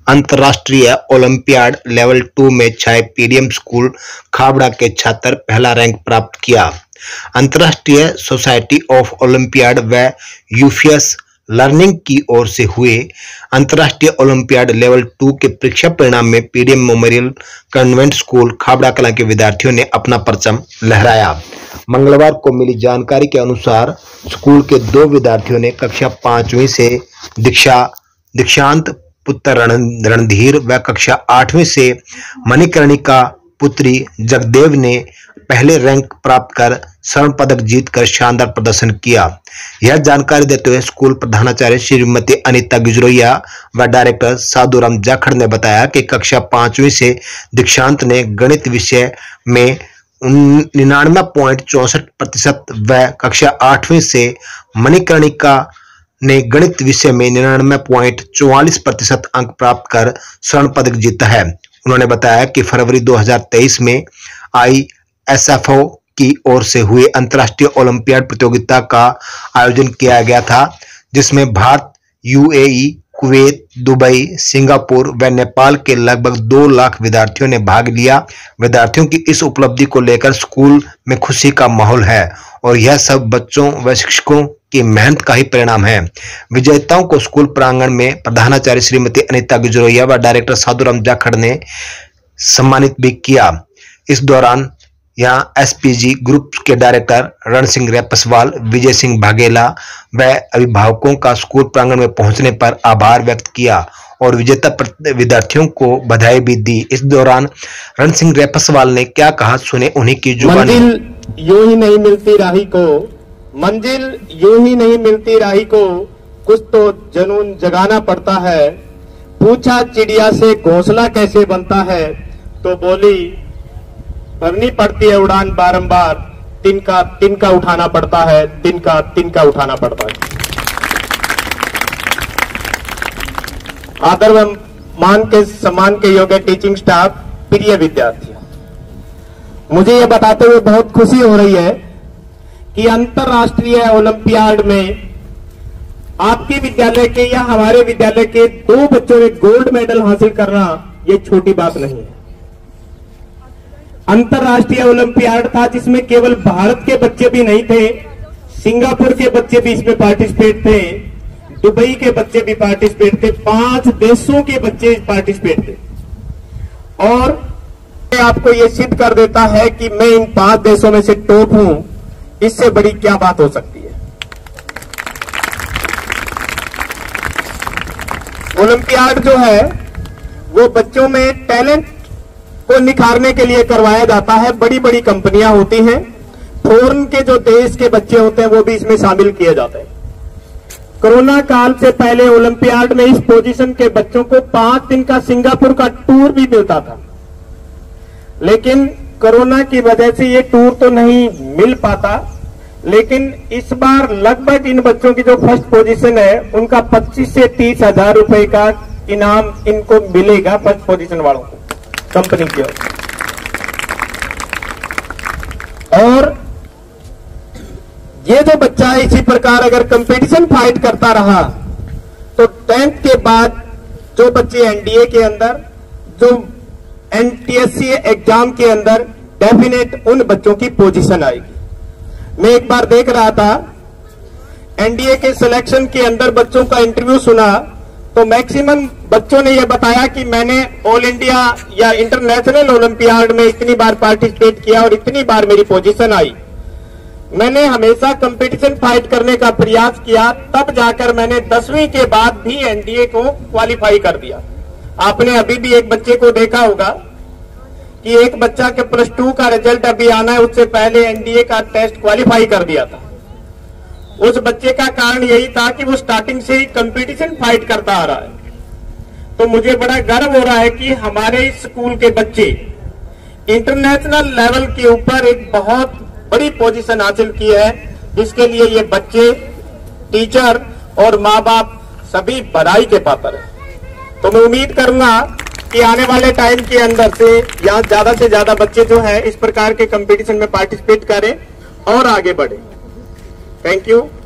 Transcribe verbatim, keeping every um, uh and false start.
अंतर्राष्ट्रीय olympiad level two में छाए पीडीएम स्कूल खाबड़ा के छात्र पहला रैंक प्राप्त किया। अंतर्राष्ट्रीय सोसाइटी ऑफ ओलंपियाड व यूफियस लर्निंग की ओर से हुए अंतर्राष्ट्रीय ओलंपियाड लेवल टू के परीक्षा परिणाम में PDM memorial convent school Khabra Kala के विद्यार्थियों ने अपना परचम लहराया। मंगलवार को मिली जानकारी के अनुसार स्कूल के दो विद्यार्थियों ने कक्षा पांचवी से दीक्षा दीक्षांत पुत्र रणधीर व कक्षा आठवीं से मणिकर्णिका पुत्री जगदेव ने पहले रैंक प्राप्त कर स्वर्ण पदक जीतकर शानदार प्रदर्शन किया। यह जानकारी देते हुए स्कूल प्रधानाचार्य श्रीमती अनीता गुजरोया व डायरेक्टर साधुराम जाखड़ ने बताया कि कक्षा पांचवी से दीक्षांत ने गणित विषय में निन्यानवे पॉइंट चौसठ प्रतिशत व कक्षा आठवीं से मणिकर्णिका ने गणित विषय में निन्यानवे पॉइंट चौवालीस प्रतिशत अंक प्राप्त कर स्वर्ण पदक जीता है। उन्होंने बताया कि फरवरी दो हज़ार तेईस में आई एस एफ ओ की ओर से हुए अंतर्राष्ट्रीय ओलंपियाड प्रतियोगिता का आयोजन किया गया था, जिसमें Bharat, UAE, Kuwait, Dubai, Singapore व नेपाल के लगभग दो लाख विद्यार्थियों ने भाग लिया। विद्यार्थियों की इस उपलब्धि को लेकर स्कूल में खुशी का माहौल है और यह सब बच्चों व शिक्षकों की मेहनत का ही परिणाम है। विजेताओं को स्कूल प्रांगण में प्रधानाचार्य श्रीमती अनीता गुजरोया व डायरेक्टर साधुराम जाखड़ ने सम्मानित भी किया। इस दौरान यहां एसपीजी ग्रुप के डायरेक्टर रण सिंह रेपसवाल, विजय सिंह भागेला व अभिभावकों का स्कूल प्रांगण में पहुंचने पर आभार व्यक्त किया और विजेता विद्यार्थियों को बधाई भी दी। इस दौरान रण सिंह रेपसवाल ने क्या कहा, सुने उन्हीं की जुबानी। मंजिल यूं ही नहीं मिलती राही को, मंजिल यूं ही नहीं मिलती राही को, कुछ तो जुनून जगाना पड़ता है। पूछा चिड़िया से घोंसला कैसे बनता है, तो बोली भरनी पड़ती है उड़ान बारंबार, तिनका तिनका उठाना पड़ता है, तिनका तिनका उठाना पड़ता है। आदर व मान के सम्मान के योग्य टीचिंग स्टाफ, प्रिय विद्यार्थियों, मुझे यह बताते हुए बहुत खुशी हो रही है कि अंतर्राष्ट्रीय ओलंपियाड में आपके विद्यालय के या हमारे विद्यालय के दो बच्चों ने गोल्ड मेडल हासिल करना यह छोटी बात नहीं है। अंतर्राष्ट्रीय ओलंपियाड था जिसमें केवल भारत के बच्चे भी नहीं थे, सिंगापुर के बच्चे भी इसमें पार्टिसिपेट थे, दुबई के बच्चे भी पार्टिसिपेट थे, पांच देशों के बच्चे पार्टिसिपेट थे। और आपको यह सिद्ध कर देता है कि मैं इन पांच देशों में से टॉप हूं। इससे बड़ी क्या बात हो सकती है। ओलंपियाड जो है वो बच्चों में टैलेंट को निखारने के लिए करवाया जाता है। बड़ी बड़ी कंपनियां होती हैं, फॉरेन के जो देश के बच्चे होते हैं वो भी इसमें शामिल किए जाते हैं। कोरोना काल से पहले ओलंपियाड में इस पोजीशन के बच्चों को पांच दिन का सिंगापुर का टूर भी मिलता था, लेकिन कोरोना की वजह से ये टूर तो नहीं मिल पाता। लेकिन इस बार लगभग इन बच्चों की जो फर्स्ट पोजीशन है उनका पच्चीस से तीस हजार रुपए का इनाम इनको मिलेगा, फर्स्ट पोजीशन वालों को कंपनी की ओर। और ये जो बच्चा है इसी प्रकार अगर कंपटीशन फाइट करता रहा तो टेंथ के बाद जो बच्चे एनडीए के अंदर, जो एनटीएससी एग्जाम के अंदर डेफिनेट उन बच्चों की पोजीशन आएगी। मैं एक बार देख रहा था एनडीए के सिलेक्शन के अंदर बच्चों का इंटरव्यू सुना तो मैक्सिमम बच्चों ने यह बताया कि मैंने ऑल इंडिया या इंटरनेशनल ओलंपियाड में इतनी बार पार्टिसिपेट किया और इतनी बार मेरी पोजीशन आई। मैंने हमेशा कंपटीशन फाइट करने का प्रयास किया, तब जाकर मैंने दसवीं के बाद भी एनडीए को क्वालिफाई कर दिया। आपने अभी भी एक बच्चे को देखा होगा कि एक बच्चा के प्लस टू का रिजल्ट अभी आना है, उससे पहले एनडीए का टेस्ट क्वालिफाई कर दिया था। उस बच्चे का कारण यही था कि वो स्टार्टिंग से ही कंपटीशन फाइट करता आ रहा है। तो मुझे बड़ा गर्व हो रहा है कि हमारे स्कूल के बच्चे इंटरनेशनल लेवल के ऊपर एक बहुत बड़ी पोजीशन हासिल की है, जिसके लिए ये बच्चे, टीचर और माँ बाप सभी बधाई के पात्र हैं। तो मैं उम्मीद करूंगा कि आने वाले टाइम के अंदर से यहाँ ज्यादा से ज्यादा बच्चे जो है इस प्रकार के कंपटीशन में पार्टिसिपेट करें और आगे बढ़े। Thank you.